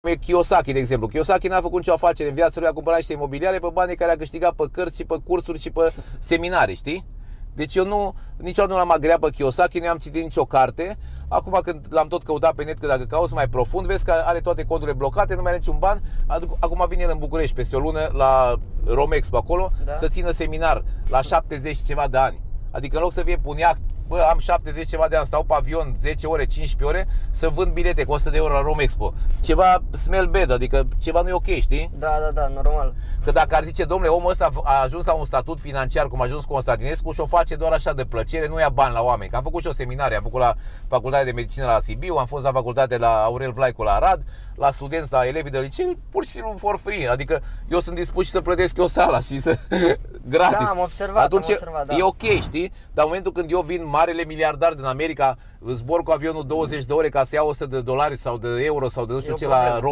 e Kiyosaki, de exemplu. Kiyosaki n-a făcut nicio afacere în viața lui, a cumpărat niște imobiliare pe banii care a câștigat pe cărți și pe cursuri și pe seminarii, știi? Deci eu niciodată nu l-am agreat pe Kiyosaki, nu am citit nicio carte. Acum când l-am tot căutat pe net, că dacă cauți mai profund, vezi că are toate conturile blocate, nu mai are niciun ban. Acum vine el în București peste o lună la Romexpo acolo, da, să țină seminar la 70 ceva de ani. Adică în loc să fie pe un iaht, bă, am 70 ceva de ani, stau pe avion 10 ore, 15 ore, să vând bilete cu 100 de euro la Romexpo. Ceva smell bad, adică ceva nu e ok, știi? Da, normal. Că dacă ar zice, domnule, omul ăsta a ajuns la un statut financiar cum a ajuns Constantinescu și o face doar așa de plăcere, nu ia bani la oameni. Că am făcut și o seminarie, am făcut la Facultatea de Medicină la Sibiu, am fost la facultate la Aurel Vlaicu la Arad, la studenți, la elevii de liceu, pur și simplu for free. Adică eu sunt dispus și să plătesc eu sala și să gratis. Da, am observat. Atunci da. e ok, știi? Dar în momentul când eu vin marele miliardar din America, zbor cu avionul 20 de ore ca să iau 100 de dolari sau de euro sau de nu știu ce la Rome,